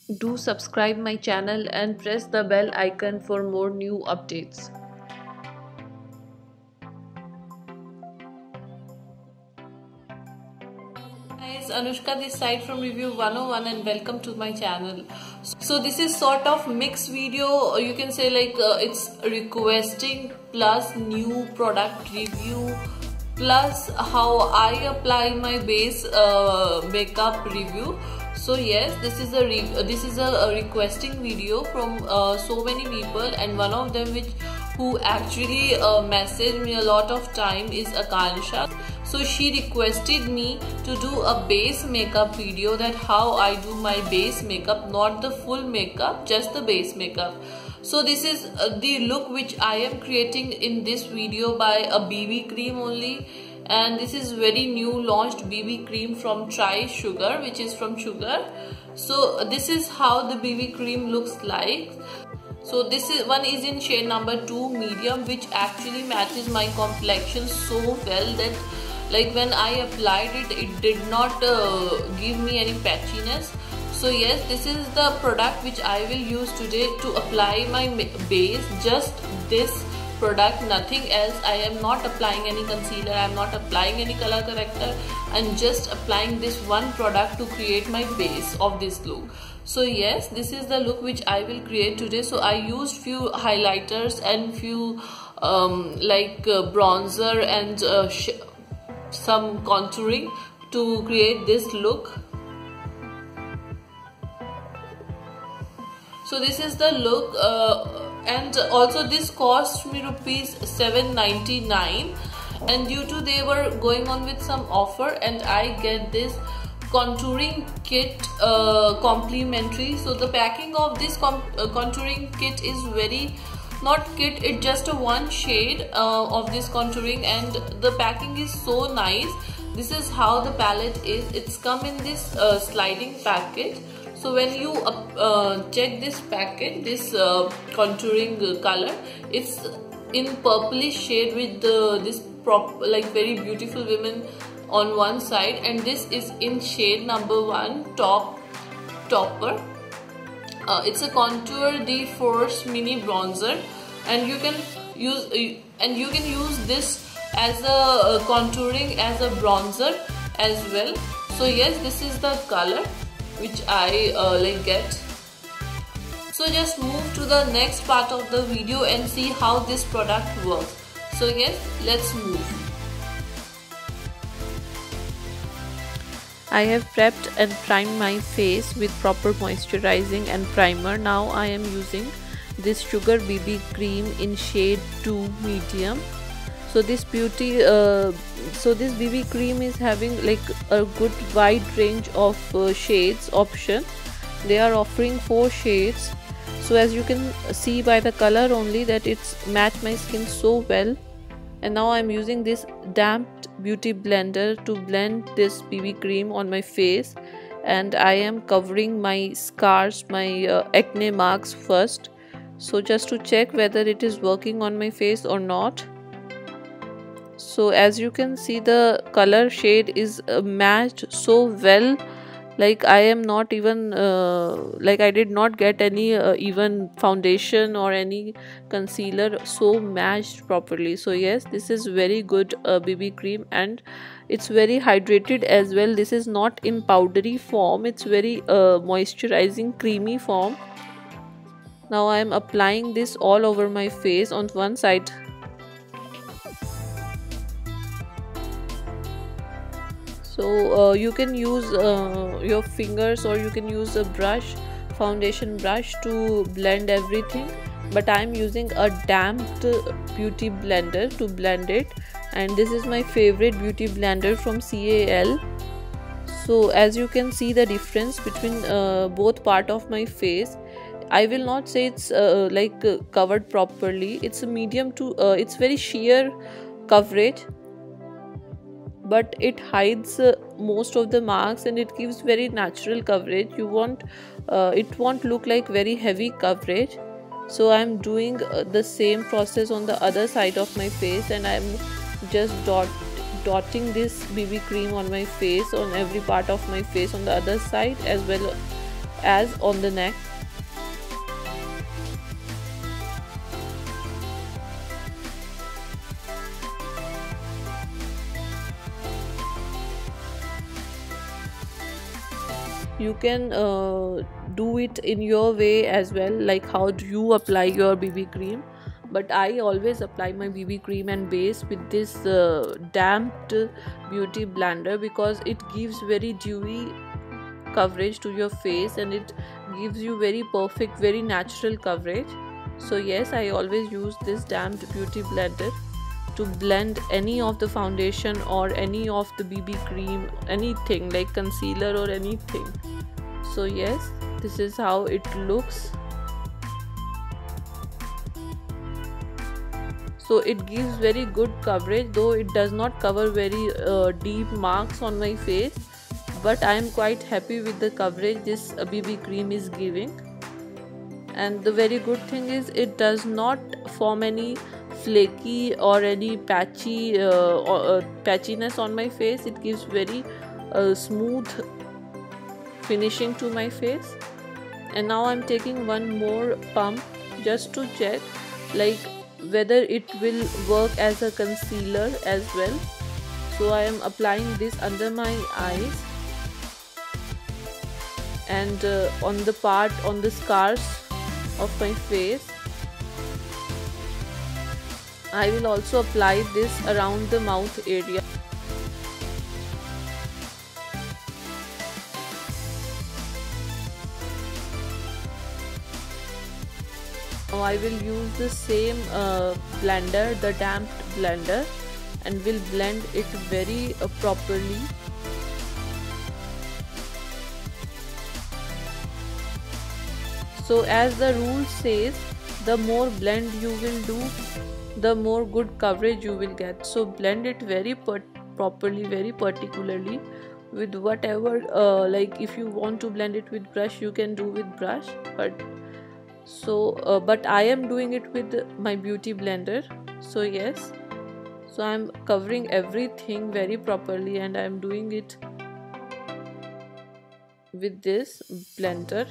Do subscribe my channel and press the bell icon for more new updates. Guys, Anushka this side from Review 101 and welcome to my channel. So this is sort of mixed video, or you can say like it's requesting plus new product review plus how I apply my base makeup review. So yes, this is a requesting video from so many people, and one of them who actually messaged me a lot of time is Akansha. So she requested me to do a base makeup video, that how I do my base makeup, not the full makeup, just the base makeup. So this is the look which I am creating in this video by a BB cream only, and this is very new launched BB cream from Try Sugar, which is from Sugar. So this is how the BB cream looks like. So this one is in shade number 2 medium, which actually matches my complexion so well that like when I applied it, it did not give me any patchiness. So yes, this is the product which I will use today to apply my base. Just this product, nothing else. I am not applying any concealer, I am not applying any color corrector. I am just applying this one product to create my base of this look. So yes, this is the look which I will create today. So I used few highlighters and few bronzer and some contouring to create this look. So this is the look, and also this cost me rupees 799, and due to they were going on with some offer, and I get this contouring kit complimentary. So the packing of this contouring kit is very not kit, it's just a one shade of this contouring, and the packing is so nice. This is how the palette is. It's come in this sliding package. So when you check this package, this contouring color, it's in purplish shade with this very beautiful women on one side, and this is in shade number 1 topper. It's a Contour de Force mini bronzer, and you can use this as a contouring as a bronzer as well. So yes, this is the color which I get. So just move to the next part of the video and see how this product works. So yes, let's move. I have prepped and primed my face with proper moisturizing and primer. Now I am using this Sugar BB cream in shade 2 medium. So this BB cream is having like a good wide range of shades option. They are offering 4 shades. So as you can see by the color only that it's matched my skin so well. And now I'm using this damped beauty blender to blend this BB cream on my face, and I am covering my scars, my acne marks first. So just to check whether it is working on my face or not. So as you can see, the color shade is matched so well, like I am not even I did not get any even foundation or any concealer, so matched properly. So yes, this is very good BB cream, and it's very hydrated as well. This is not in powdery form, it's very moisturizing creamy form. Now I am applying this all over my face on one side. So you can use your fingers, or you can use a brush, foundation brush, to blend everything, but I'm using a damped beauty blender to blend it, and this is my favorite beauty blender from CAL. So as you can see the difference between both part of my face. I will not say it's covered properly. It's a medium to it's very sheer coverage, but it hides most of the marks, and it gives very natural coverage. It won't look like very heavy coverage. So I'm doing the same process on the other side of my face, and I'm just dotting this BB cream on my face, on every part of my face on the other side, as well as on the neck. You can do it in your way as well, like how do you apply your BB cream. But I always apply my BB cream and base with this damped beauty blender, because it gives very dewy coverage to your face and it gives you very perfect, very natural coverage. So yes, I always use this damped beauty blender to blend any of the foundation or any of the BB cream, anything like concealer or anything. So yes, this is how it looks. So it gives very good coverage, though it does not cover very deep marks on my face, but I am quite happy with the coverage this BB cream is giving. And the very good thing is it does not form any flaky or any patchiness on my face. It gives very smooth finishing to my face. And now I'm taking one more pump just to check like whether it will work as a concealer as well. So I am applying this under my eyes and on the scars of my face. I will also apply this around the mouth area. Now I will use the same blender, the damped blender, and will blend it very properly. So as the rule says, the more blend you will do, the more good coverage you will get. So blend it very properly, very particularly with whatever like if you want to blend it with brush, you can do with brush, but I am doing it with my beauty blender. So yes, so I am covering everything very properly and I am doing it with this blender.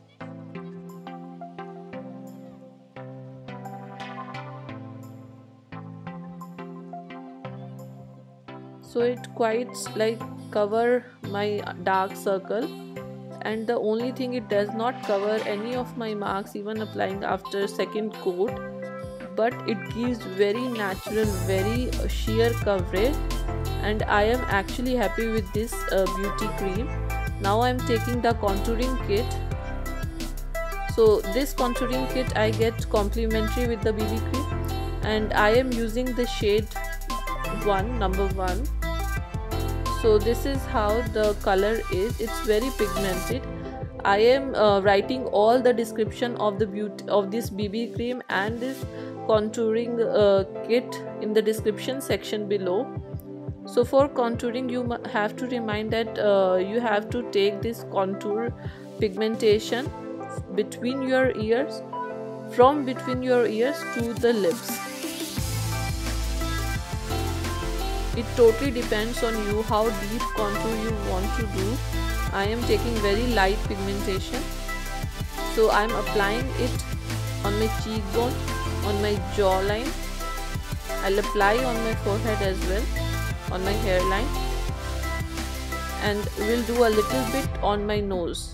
So it quite like cover my dark circle, and the only thing it does not cover any of my marks even applying after second coat, but it gives very natural, very sheer coverage, and I am actually happy with this beauty cream. Now I am taking the contouring kit. So this contouring kit I get complimentary with the BB cream, and I am using the shade number 1. So this is how the color is. It's very pigmented. I am writing all the description of the this BB cream and this contouring kit in the description section below. So for contouring, you have to remind that you have to take this contour pigmentation between your ears, from between your ears to the lips. It totally depends on you how deep contour you want to do. I am taking very light pigmentation. So I am applying it on my cheekbone, on my jawline. I'll apply on my forehead as well, on my hairline, and will do a little bit on my nose.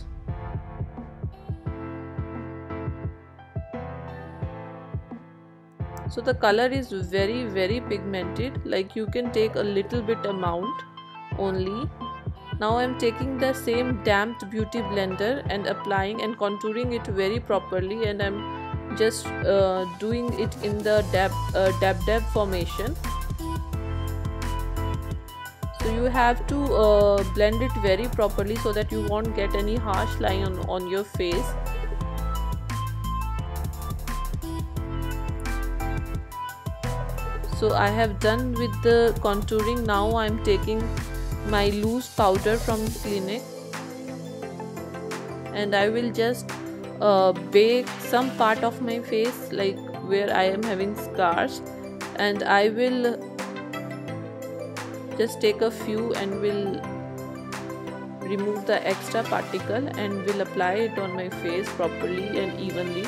So the color is very, very pigmented, like you can take a little bit amount only. Now I am taking the same damped beauty blender and applying and contouring it very properly, and I am just doing it in the dab formation. So you have to blend it very properly so that you won't get any harsh line on your face. So I have done with the contouring. Now I am taking my loose powder from the clinic, and I will just bake some part of my face, like where I am having scars, and I will just take a few and will remove the extra particle and will apply it on my face properly and evenly.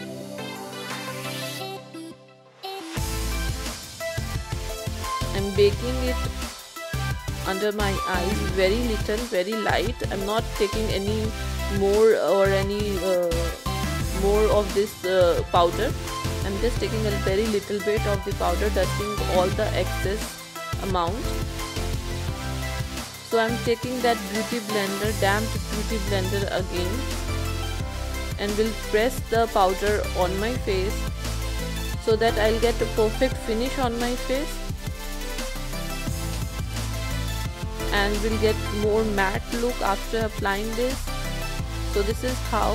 I'm baking it under my eyes very little, very light. I'm not taking any more or any more of this powder. I'm just taking a very little bit of the powder, dusting all the excess amount. So I'm taking that beauty blender, damp beauty blender again, and will press the powder on my face so that I'll get a perfect finish on my face and will get more matte look after applying this. So this is how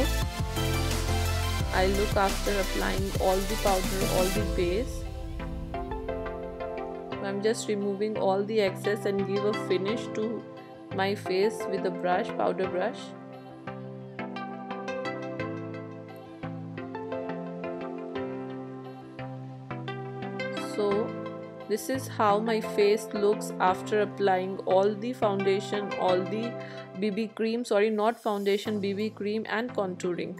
I look after applying all the powder, all the base. I'm just removing all the excess and give a finish to my face with a brush, powder brush. So this is how my face looks after applying all the foundation, all the BB cream, sorry, not foundation, BB cream and contouring.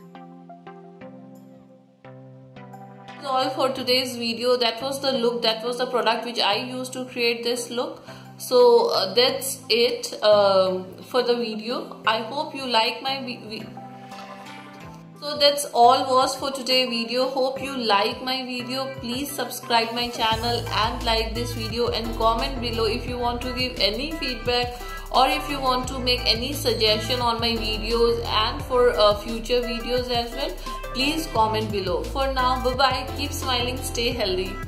All for today's video. That was the look, that was the product which I used to create this look. So that's it for the video. I hope you like my video. So that's all was for today's video. Hope you like my video. Please subscribe my channel and like this video and comment below if you want to give any feedback or if you want to make any suggestion on my videos and for future videos as well. Please comment below. For now, bye bye. Keep smiling, stay healthy.